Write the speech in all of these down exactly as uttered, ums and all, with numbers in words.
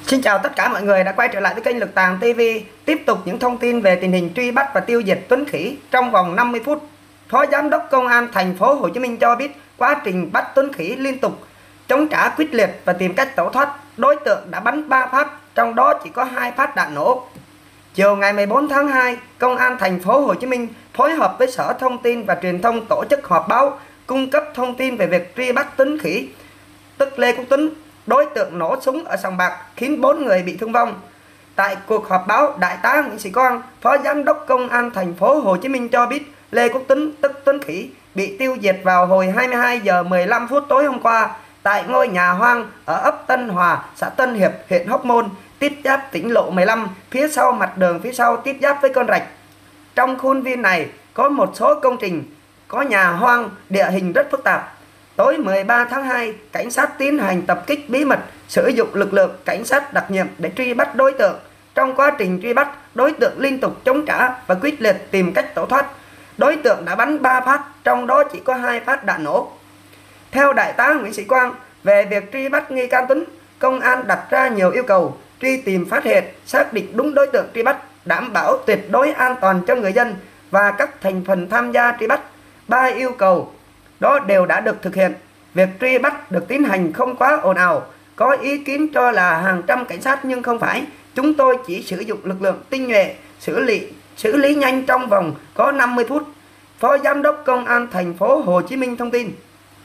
Xin chào tất cả mọi người đã quay trở lại với kênh Lực Tàng ti vi. Tiếp tục những thông tin về tình hình truy bắt và tiêu diệt Tuấn Khỉ trong vòng năm mươi phút. Phó Giám đốc Công an thành phố Hồ Chí Minh cho biết quá trình bắt Tuấn Khỉ liên tục chống trả quyết liệt và tìm cách tẩu thoát, đối tượng đã bắn ba phát, trong đó chỉ có hai phát đạn nổ. Chiều ngày mười bốn tháng hai, Công an thành phố Hồ Chí Minh phối hợp với Sở Thông tin và Truyền thông tổ chức họp báo cung cấp thông tin về việc truy bắt Tuấn Khỉ, tức Lê Quốc Tuấn, đối tượng nổ súng ở sòng bạc khiến bốn người bị thương vong. Tại cuộc họp báo, Đại tá Nguyễn Sĩ Quang, Phó Giám đốc Công an thành phố Hồ Chí Minh cho biết Lê Quốc Tuấn, tức Tuấn Khỉ, bị tiêu diệt vào hồi hai mươi hai giờ mười lăm phút tối hôm qua tại ngôi nhà hoang ở ấp Tân Hòa, xã Tân Hiệp, huyện Hóc Môn, tiếp giáp tỉnh lộ mười lăm, phía sau mặt đường phía sau tiếp giáp với con rạch. Trong khuôn viên này có một số công trình, có nhà hoang, địa hình rất phức tạp. Tối mười ba tháng hai, cảnh sát tiến hành tập kích bí mật, sử dụng lực lượng cảnh sát đặc nhiệm để truy bắt đối tượng. Trong quá trình truy bắt, đối tượng liên tục chống trả và quyết liệt tìm cách tẩu thoát. Đối tượng đã bắn ba phát, trong đó chỉ có hai phát đạn nổ. Theo Đại tá Nguyễn Sĩ Quang, về việc truy bắt nghi can Tuấn, Công an đặt ra nhiều yêu cầu: truy tìm phát hiện, xác định đúng đối tượng truy bắt, đảm bảo tuyệt đối an toàn cho người dân và các thành phần tham gia truy bắt. Ba yêu cầu đó đều đã được thực hiện. Việc truy bắt được tiến hành không quá ồn ào. Có ý kiến cho là hàng trăm cảnh sát nhưng không phải. Chúng tôi chỉ sử dụng lực lượng tinh nhuệ, xử lý xử lý nhanh trong vòng có năm mươi phút. Phó Giám đốc Công an thành phố Hồ Chí Minh thông tin.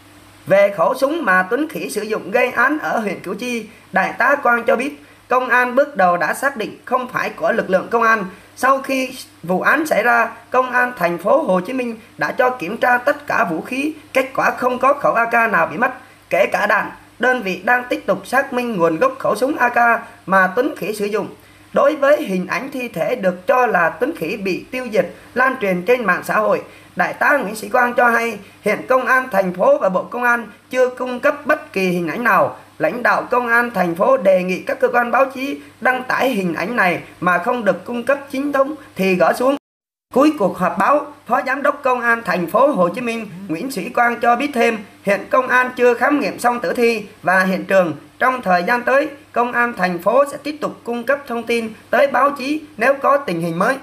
Về khẩu súng mà Tuấn Khỉ sử dụng gây án ở huyện Củ Chi, Đại tá Quang cho biết công an bước đầu đã xác định không phải của lực lượng công an. Sau khi vụ án xảy ra, Công an thành phố Hồ Chí Minh đã cho kiểm tra tất cả vũ khí, kết quả không có khẩu a ca nào bị mất, kể cả đạn. Đơn vị đang tiếp tục xác minh nguồn gốc khẩu súng a ca mà Tuấn Khỉ sử dụng. Đối với hình ảnh thi thể được cho là Tuấn Khỉ bị tiêu diệt lan truyền trên mạng xã hội, Đại tá Nguyễn Sĩ Quang cho hay hiện Công an thành phố và Bộ Công an chưa cung cấp bất kỳ hình ảnh nào. Lãnh đạo Công an thành phố đề nghị các cơ quan báo chí đăng tải hình ảnh này mà không được cung cấp chính thống thì gỡ xuống. Cuối cuộc họp báo, Phó Giám đốc Công an thành phố Hồ Chí Minh Nguyễn Sĩ Quang cho biết thêm hiện công an chưa khám nghiệm xong tử thi và hiện trường. Trong thời gian tới, Công an thành phố sẽ tiếp tục cung cấp thông tin tới báo chí nếu có tình hình mới.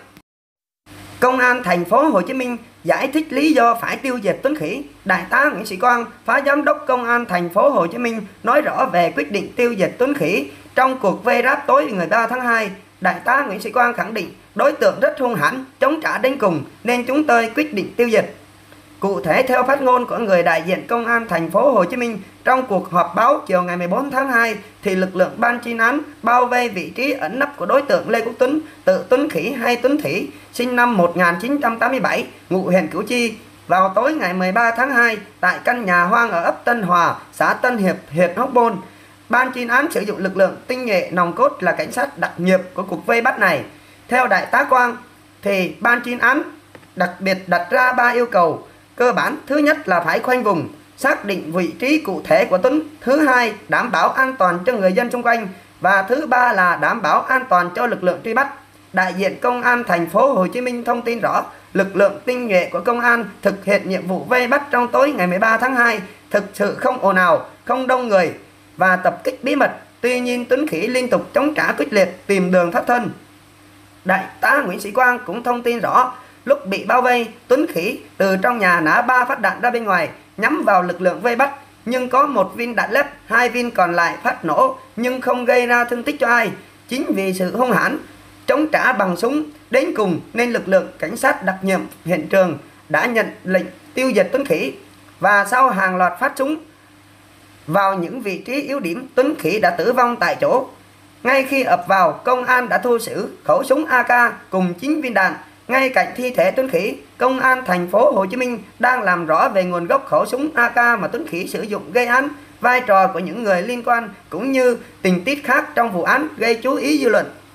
Công an thành phố Hồ Chí Minh giải thích lý do phải tiêu diệt Tuấn Khỉ. Đại tá Nguyễn Sĩ Quang, Phó Giám đốc Công an thành phố Hồ Chí Minh nói rõ về quyết định tiêu diệt Tuấn Khỉ trong cuộc vây ráp tối mười ba tháng hai. Đại tá Nguyễn Sĩ Quang khẳng định đối tượng rất hung hãn, chống trả đến cùng nên chúng tôi quyết định tiêu diệt. Cụ thể, theo phát ngôn của người đại diện Công an thành phố Hồ Chí Minh trong cuộc họp báo chiều ngày mười bốn tháng hai, thì lực lượng ban chuyên án bao vây vị trí ẩn nấp của đối tượng Lê Quốc Tuấn, tự Tuấn Khỉ hay Tuấn Thủy, sinh năm một nghìn chín trăm tám mươi bảy, ngụ huyện Củ Chi. Vào tối ngày mười ba tháng hai, tại căn nhà hoang ở ấp Tân Hòa, xã Tân Hiệp, huyện Hóc Môn, ban chuyên án sử dụng lực lượng tinh nhuệ nòng cốt là cảnh sát đặc nhiệm của cuộc vây bắt này. Theo Đại tá Quang, thì ban chuyên án đặc biệt đặt ra ba yêu cầu cơ bản. Thứ nhất là phải khoanh vùng, xác định vị trí cụ thể của Tuấn. Thứ hai, đảm bảo an toàn cho người dân xung quanh. Và thứ ba là đảm bảo an toàn cho lực lượng truy bắt. Đại diện Công an thành phố Hồ Chí Minh thông tin rõ, lực lượng tinh nhuệ của công an thực hiện nhiệm vụ vây bắt trong tối ngày mười ba tháng hai thực sự không ồn ào, không đông người và tập kích bí mật. Tuy nhiên Tuấn Khỉ liên tục chống trả quyết liệt, tìm đường thoát thân. Đại tá Nguyễn Sĩ Quang cũng thông tin rõ, lúc bị bao vây, Tuấn Khỉ từ trong nhà nã ba phát đạn ra bên ngoài nhắm vào lực lượng vây bắt, nhưng có một viên đạn lép, hai viên còn lại phát nổ nhưng không gây ra thương tích cho ai. Chính vì sự hung hãn, chống trả bằng súng đến cùng nên lực lượng cảnh sát đặc nhiệm hiện trường đã nhận lệnh tiêu diệt Tuấn Khỉ. Và sau hàng loạt phát súng vào những vị trí yếu điểm, Tuấn Khỉ đã tử vong tại chỗ. Ngay khi ập vào, công an đã thu giữ khẩu súng a ca cùng chín viên đạn. Ngay cạnh thi thể Tuấn Khỉ, Công an thành phố Hồ Chí Minh đang làm rõ về nguồn gốc khẩu súng a ca mà Tuấn Khỉ sử dụng gây án, vai trò của những người liên quan cũng như tình tiết khác trong vụ án gây chú ý dư luận.